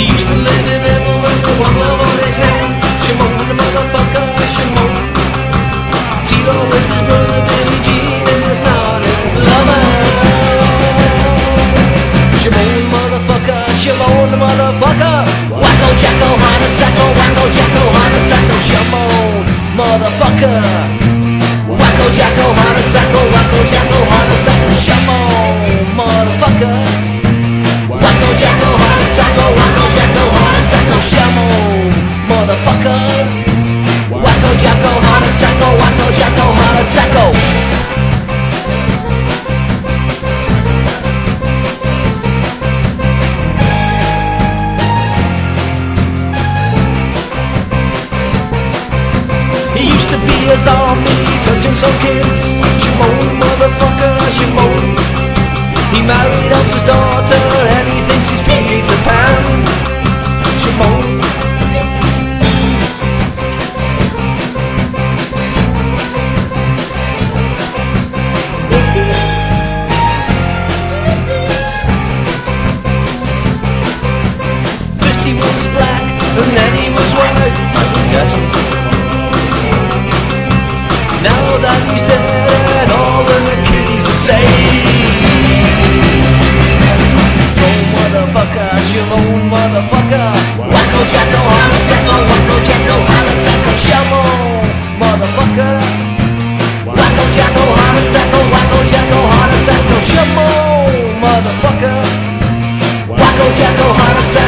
He used to live in heaven with one love on his hand. Shimon the motherfucker, Shimon. Tito is his brother, Billy Jean is not his lover. Shimon motherfucker, Shimon the motherfucker. Wacko Jacko, Hana Taco, Wacko Jacko, Hana Taco, Shimon motherfucker. Wacko Jacko, Hana Taco, Wacko Jacko, Hana Taco, Shimon motherfucker. Wacko Jacko, Hana Taco, Wacko Jacko, Hana Taco, Shimon motherfucker. Wacko Jacko, Hana Taco, Wacko Jacko, Hana Taco. He used to be a zombie, touching some kids. Shimon motherfucker, Shimon. He married Elsa's daughter and he thinks he's Peter Pan. Shimon. First he was black and then he was white. Now that he's dead, all of the kiddies are saved. Shimon motherfucker, Wacko Jacko, Hana Taco, Wacko Jacko, Hana Taco, Shimon motherfucker. Wacko Jacko, Hana Taco, Wacko Jacko, Hana Taco, Shimon motherfucker. Wacko Jacko, Hana Taco.